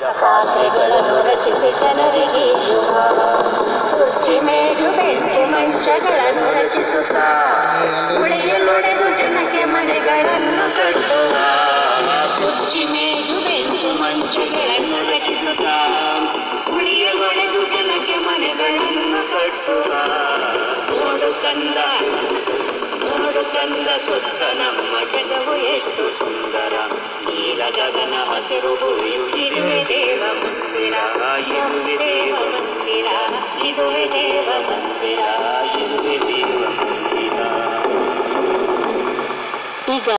ಖಾತೆಗಳನ್ನು ರಚಿಸಿ ಜನರಿಗೆ ಶುಭ. ಕುರ್ಚಿ ಮೇಜು ಬೆಂಚು ಮಂಚಗಳನ್ನು ರಚಿಸುತ್ತಾ ಉಳಿಯಲೊಡೆದು ಜನಕ್ಕೆ ಮನೆಗಳನ್ನು ಕಟ್ಟುವ. ಕುರ್ಚಿ ಮೇಜು ಬೆಂಚು ಮಂಚಗಳನ್ನು ರಚಿಸುತ್ತಾ ಉಳಿಯಲೊಡೆದು ಜನಕ್ಕೆ ಮನೆಗಳನ್ನು ಕಟ್ಟುವ. ನೋಡು ಕಂದ ಸುತ್ತ ನಮ್ಮ ಜಗವು ಎಷ್ಟು ಸುಂದರ. ನೀಲ ಗಗನ ಹಸಿರು ಭೂಮಿಯು ಇರುವೆ ದೇವ ಮಂದಿರ. ಇರುವೆ ದೇವ ಮಂದಿರ, ಇದುವೆ ದೇವ ಮಂದಿರ, ಇರುವೆ